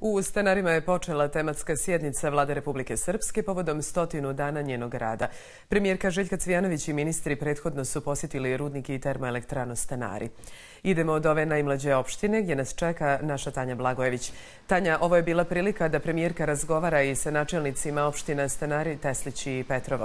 U Stanarima je počela tematska sjednica Vlade Republike Srpske povodom 100 dana njenog rada. Premijerka Željka Cvijanović i ministri prethodno su posjetili rudnik i termoelektranu Stanari. Idemo od ove najmlađe opštine gdje nas čeka naša Tanja Blagojević. Tanja, ovo je bila prilika da premijerka razgovara i sa načelnicima opština Stanari, Teslić i Petrovo.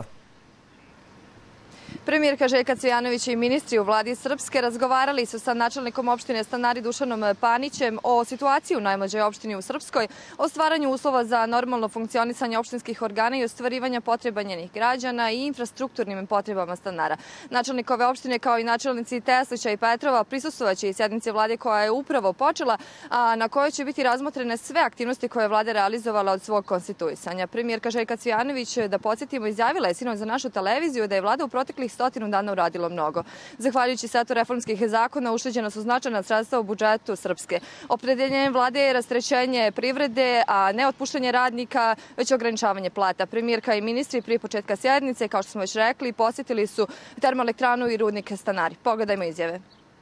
Premijerka Željka Cvijanović i ministri u vladi Srpske razgovarali su sa načelnikom opštine Stanari Dušanom Panićem o situaciji u najmlađoj opštini u Srpskoj, o stvaranju uslova za normalno funkcionisanje opštinskih organa i ostvarivanja potreba njenih građana i infrastrukturnim potrebama stanara. Načelnik ove opštine kao i načelnici Teslića i Petrova prisustvovaće i sjednici vlade koja je upravo počela, a na kojoj će biti razmotrene sve aktivnosti koje je vlada realizovala od svog konstituisanja. Premijerka Željka Cvijanović, da podsjetimo, izjavila je sinoć za našu televiziju da je vlada u proteklih 100 dana uradilo mnogo. Zahvaljujući setu reformskih zakona ušteđena su značajna sredstva u budžetu Srpske. Opredeljenje vlade je rasterećenje privrede, a ne otpuštanje radnika, već ograničavanje plata. Premijerka i ministri prije početka sjednice, kao što smo već rekli, posjetili su termoelektranu i rudnik Stanari. Pogledajmo izjave.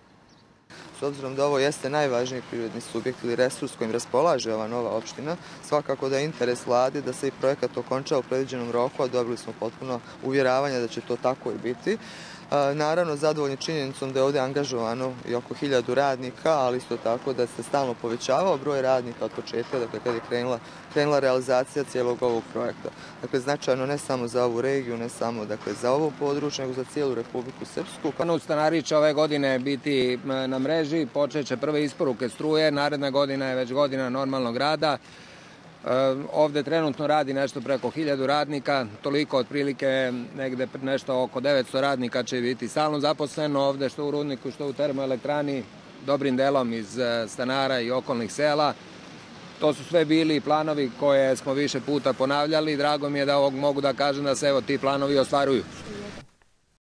S obzirom da ovo jeste najvažniji privredni subjekt ili resurs kojim raspolaže ova nova opština, svakako da je interes vlade da se i projekat okonča u predviđenom roku, a dobili smo potpuno uvjeravanje da će to tako i biti. Naravno, zadovoljni činjenicom da je ovdje angažovano i oko 1000 radnika, ali isto tako da se stalno povećavao broj radnika od početka, dakle kad je krenula realizacija cijelog ovog projekta. Dakle, značajno ne samo za ovu regiju, ne samo za ovo područje, nego za cijelu Republiku Srpsku. Stanari će ove godine biti na mreži, počeće prve isporuke struje, naredna godina je već godina normalnog rada. Ovdje trenutno radi nešto preko 1000 radnika, toliko otprilike negde nešto oko 900 radnika će biti stalno zaposleno ovdje, što u rudniku, što u termoelektrani, dobrim delom iz Stanara i okolnih sela. To su sve bili planovi koje smo više puta ponavljali. Drago mi je da mogu da kažem da se ti planovi ostvaruju.